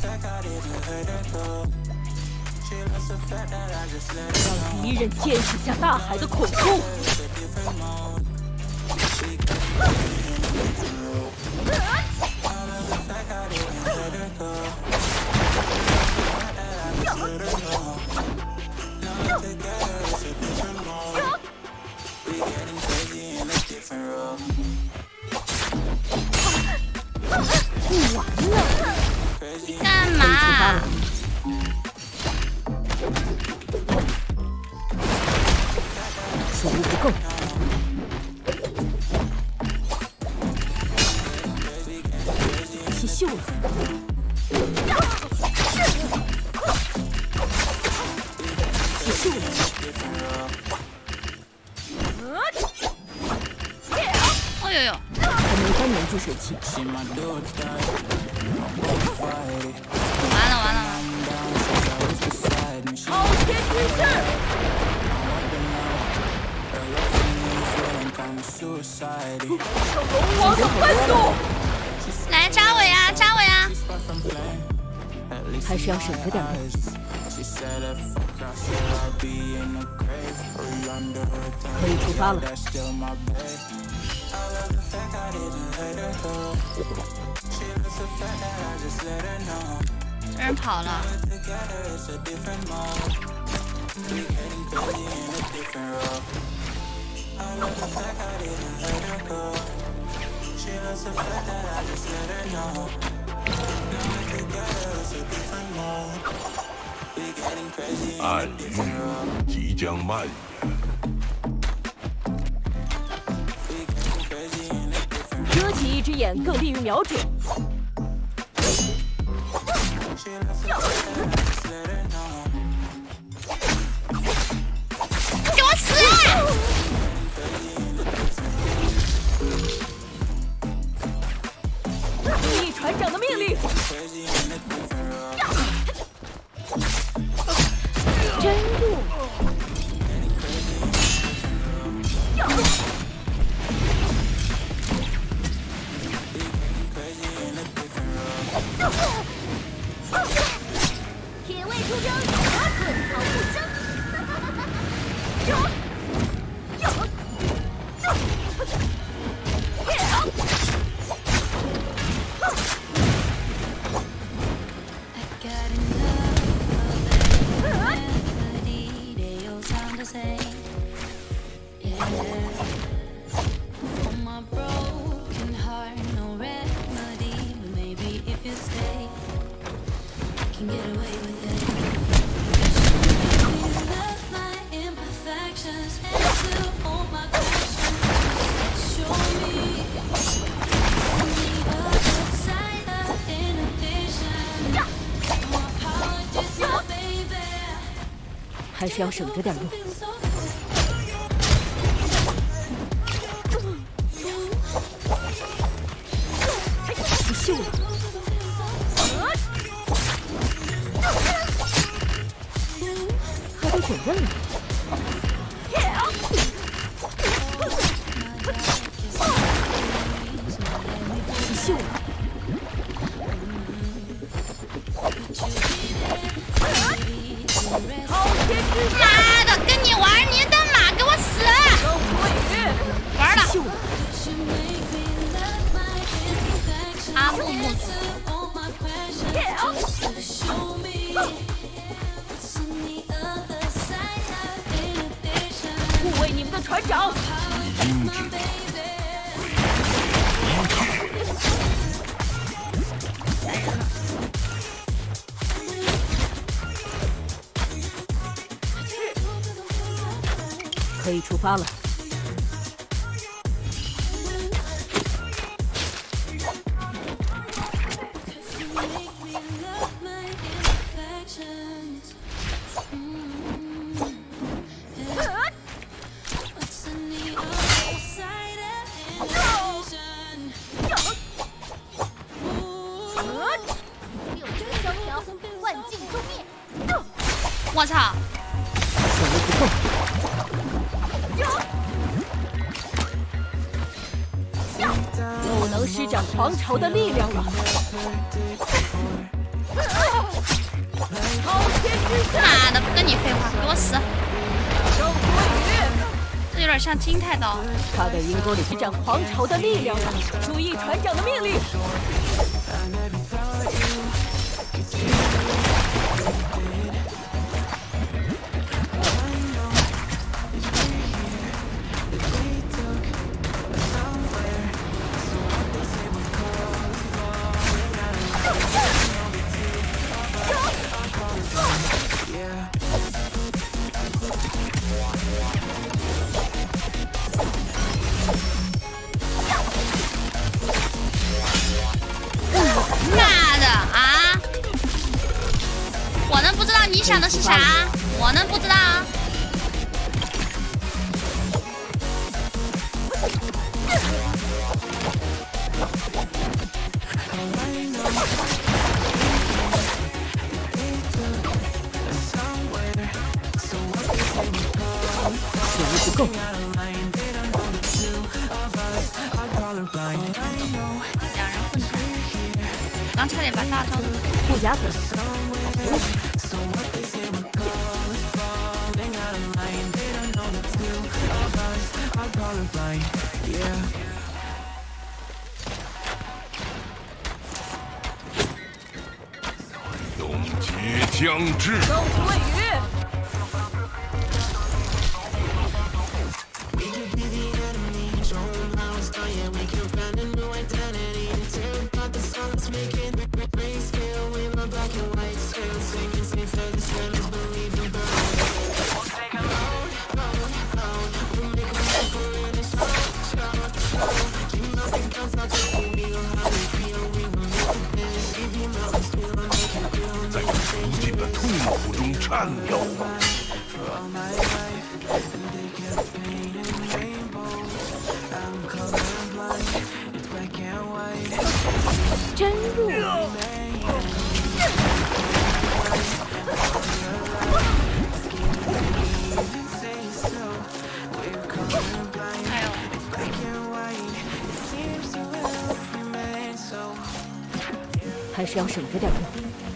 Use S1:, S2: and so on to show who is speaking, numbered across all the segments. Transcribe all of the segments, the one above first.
S1: 让敌人见识下大海的恐怖。不完了！
S2: 你干嘛？
S1: 速度不够。起秀了。起秀了。
S2: 哦呦呦！
S1: 还没法粘住水汽。
S2: 完了完了！
S1: 超前提示！受龙王的愤怒！
S2: 来扎尾啊，扎尾啊！
S1: 还是要省着点用。可以出发了。
S2: 这人跑了。
S3: 暗域即将蔓延。
S1: 遮起一只眼更利于瞄准。
S2: 给我死！
S1: 依船长的命令。真怒！
S4: 铁卫出征，滚逃不生。
S1: 还是要省着点用。起秀了！还得选任务。起秀了！
S2: 妈的，跟你玩你干嘛？给我死！玩了。阿木木子。
S1: 护卫你们的船长。
S3: 应知道。
S1: 可以出发了。
S2: 我操！
S1: 手力不够。又能施展皇朝的力量了。
S2: 妈的，不跟你废话，给我死！这有点像金太刀。
S1: 他在阴沟里激战狂潮的力量，注意船长的命令。
S2: 妈的啊！我能不知道你想的是啥？我能不知道？
S1: 水位不够。
S2: 两人混战，刚差点把大招
S1: 护甲粉。
S3: 冻结将至。
S1: 周不位于。
S3: 在无尽的痛苦中颤抖。
S1: 真入。还是要省着点用。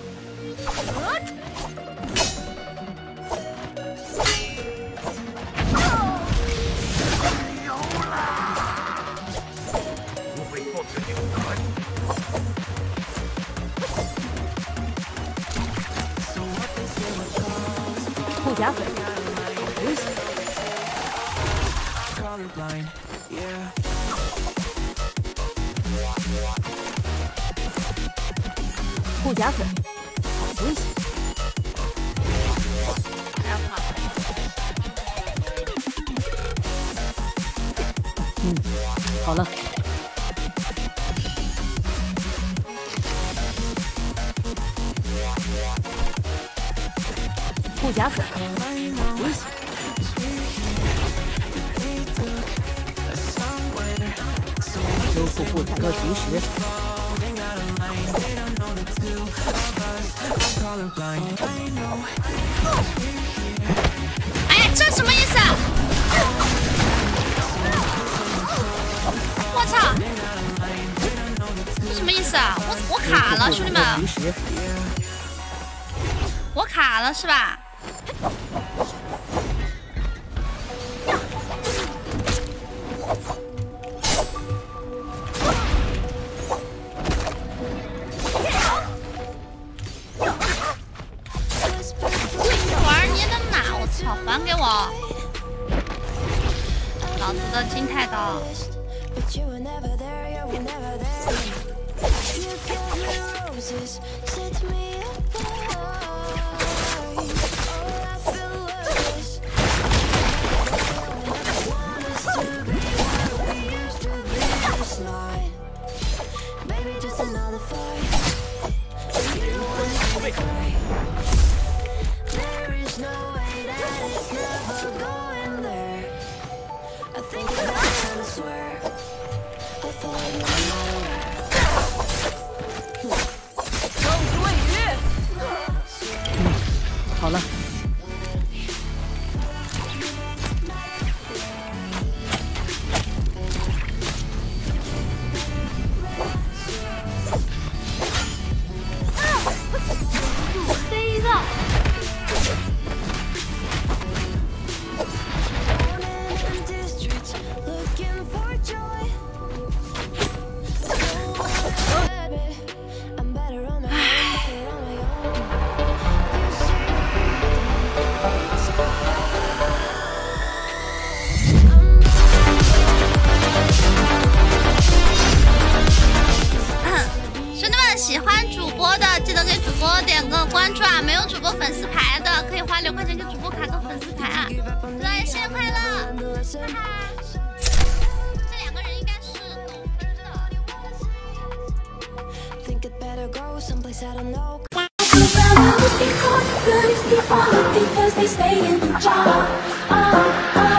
S1: 护甲粉，好危险！护甲粉，好危险！
S2: 还要跑。
S1: 好了。护甲粉，危险！修复护甲要及时。
S2: 哎呀，这什么意思啊？我操！这什么意思啊？我卡了，兄弟们！我卡了是吧？玩你的马！我操，还给我！老子的金太刀。
S1: 好了。
S2: 黑的。 播的，记得给主播点个关注啊！没有主播粉丝牌的，可以花6块钱给主播卡个粉丝牌啊！祝大家新年快乐！哈哈，这2个人应该是狗分的。